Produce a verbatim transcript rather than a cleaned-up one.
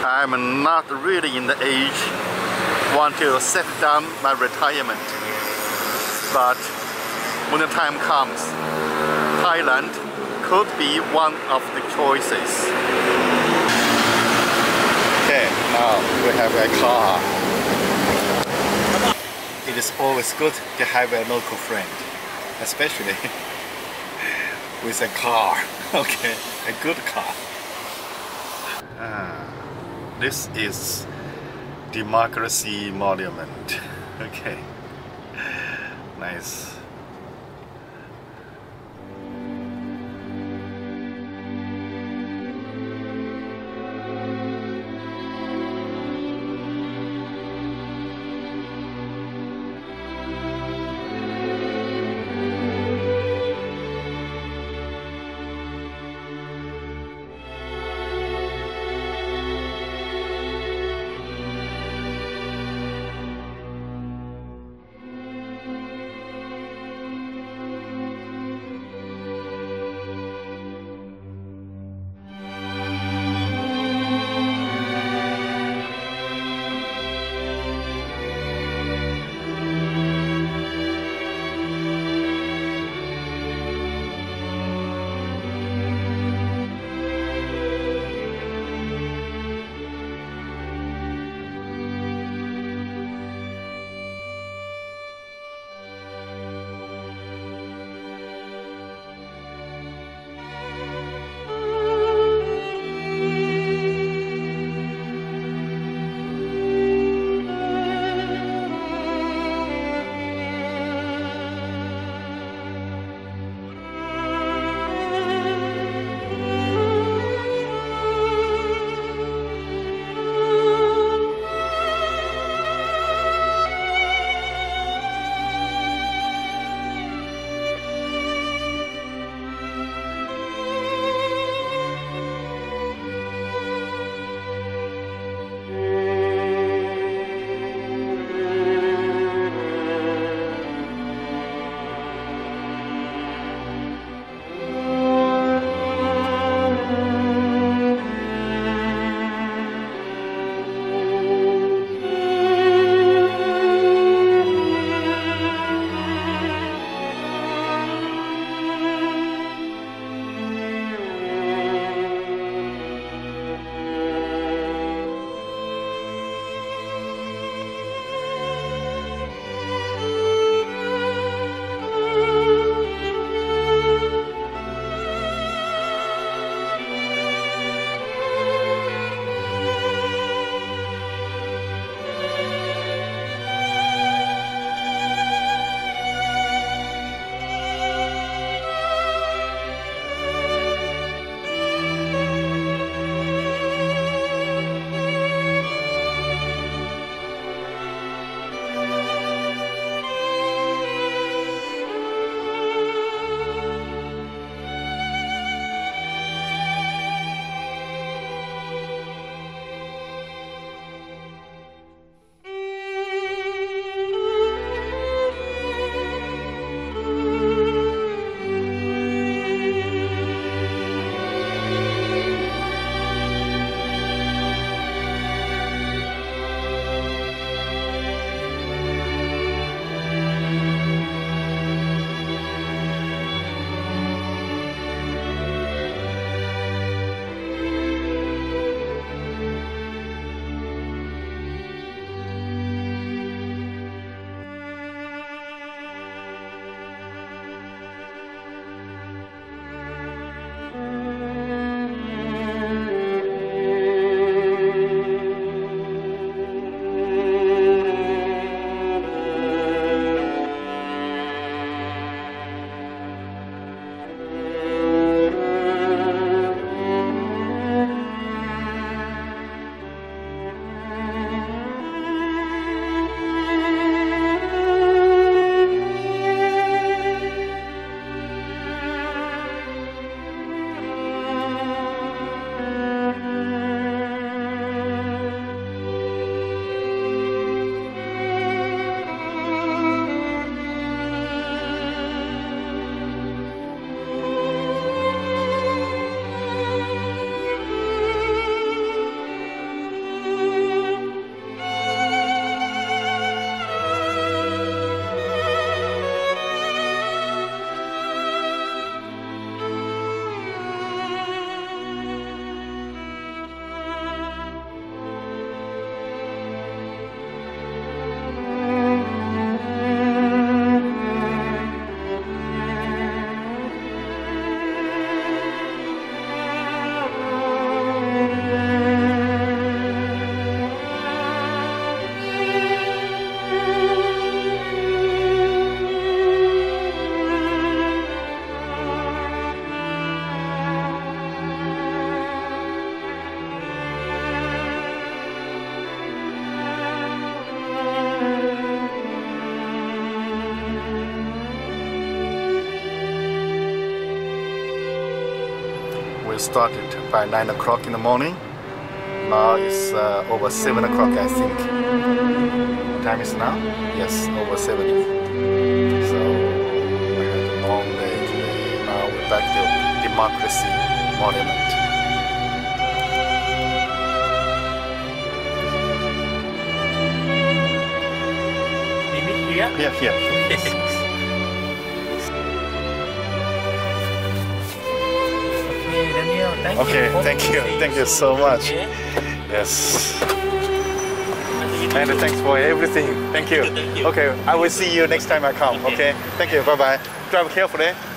I'm not really in the age want to set down my retirement, but when the time comes, Thailand could be one of the choices. Okay, now we have a car. It is always good to have a local friend, especially with a car. Okay, a good car. Ah, this is Democracy Monument. Okay, nice. we started by nine o'clock in the morning. Now it's uh, over seven o'clock, I think. What time is now? Yes, over seven. So we had a long day today. Now we're back to Democracy Monument. Here? Here, here. Okay, Daniel, thank Okay, you. thank you. Thank you so much. Okay. Yes. And thanks for everything. Thank you. Thank you. Okay, I will see you next time I come. Okay. Thank you. Bye bye. Drive carefully.